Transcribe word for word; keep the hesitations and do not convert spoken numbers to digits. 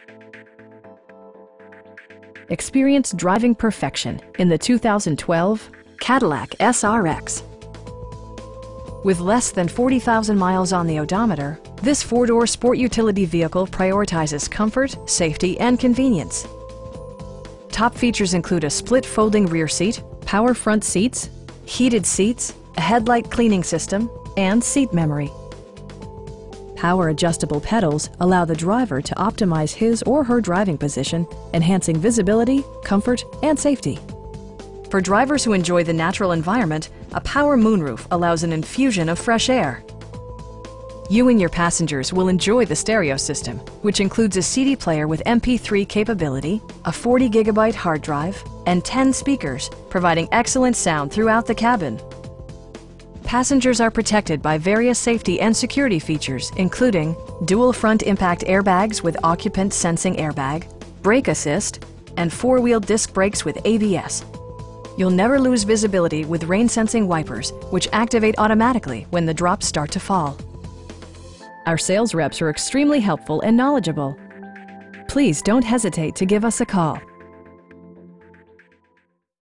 Experience driving perfection in the two thousand twelve Cadillac S R X. With less than forty thousand miles on the odometer, this four-door sport utility vehicle prioritizes comfort, safety, and convenience. Top features include a split folding rear seat, power front seats, heated seats, a headlight cleaning system, and seat memory. Power adjustable pedals allow the driver to optimize his or her driving position, enhancing visibility, comfort, and safety. For drivers who enjoy the natural environment, a power moonroof allows an infusion of fresh air. You and your passengers will enjoy the stereo system, which includes a C D player with M P three capability, a forty gigabyte hard drive, and ten speakers, providing excellent sound throughout the cabin. Passengers are protected by various safety and security features, including dual front impact airbags with occupant sensing airbag, brake assist, and four-wheel disc brakes with A B S. You'll never lose visibility with rain-sensing wipers, which activate automatically when the drops start to fall. Our sales reps are extremely helpful and knowledgeable. Please don't hesitate to give us a call.